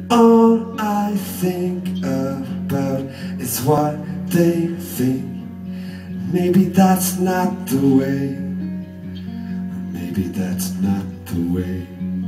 All I think about is what they think. Maybe that's not the way. Maybe that's not the way.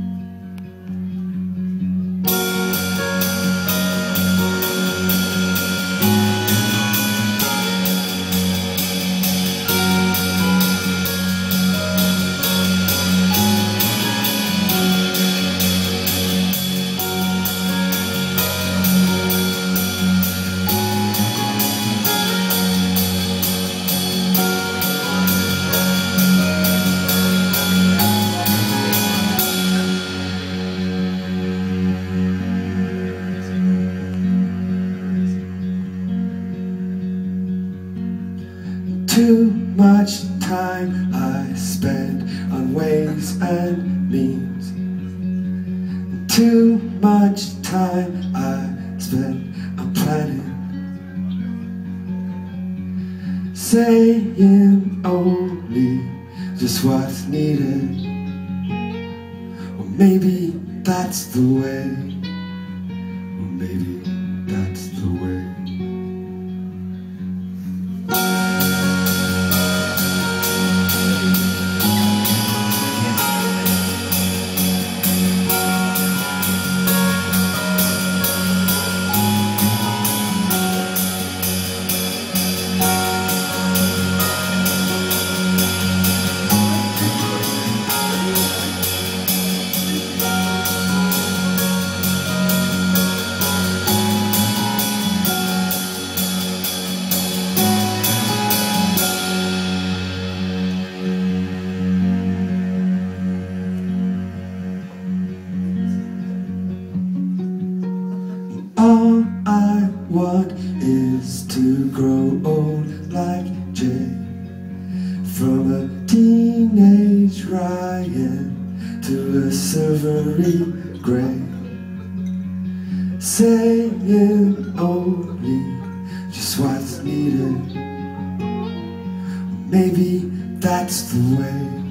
Too much time I spend on ways and means. Too much time I spend on planning, saying only just what's needed. Or maybe that's the way. Or maybe that's the way. All I want is to grow old like Jay, from a teenage Ryan to a silvery gray, saying only just what's needed. Maybe that's the way.